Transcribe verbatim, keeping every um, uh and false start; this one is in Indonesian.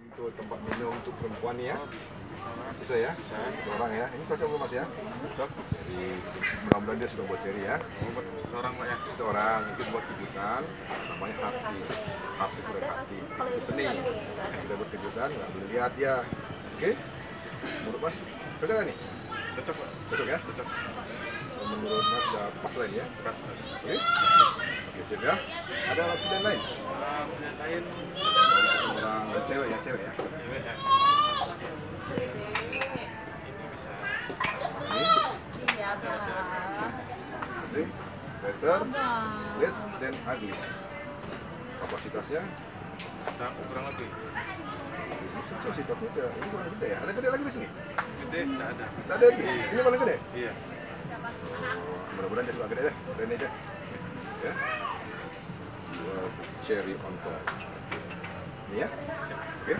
Itu tempat minum untuk perempuan nih ya. Oh, bisa. Bisa ya? Bisa. Seorang ya. Ini cocok belum Mas ya? Cocok. Jadi mudah-mudahan dia sudah buat cherry ya. Oh, buat seorang Pak ya. Seorang mungkin buat kejutan, namanya Heartist. Heartist udah hati, itu seni. Sudah buat kejutan, nggak boleh lihat ya. Oke? Menurut Mas, cocok nggak nih? Cocok Pak. Cocok ya? Cocok. Menurut Mas udah pas lain ya? Pas. Oke? Oke, siap ya. Ada pilihan lain? Ah, pilihan lain. Orang cewek ya, cewek ya. Cewek ya. Ini bisa. Ini, Iya, Bang. ini, better, red, dan ugly. Kapasitasnya Satu kurang lebih. sukses sih, tapi udah, ini kurang gede ya. Ada gede lagi di sini? Gede nggak ada. Tidak ada lagi? Ini paling gede? Iya. Oh, mudah-mudahan dia suka gede deh, ini aja. Ya. Dua cherry on top. Ini ya.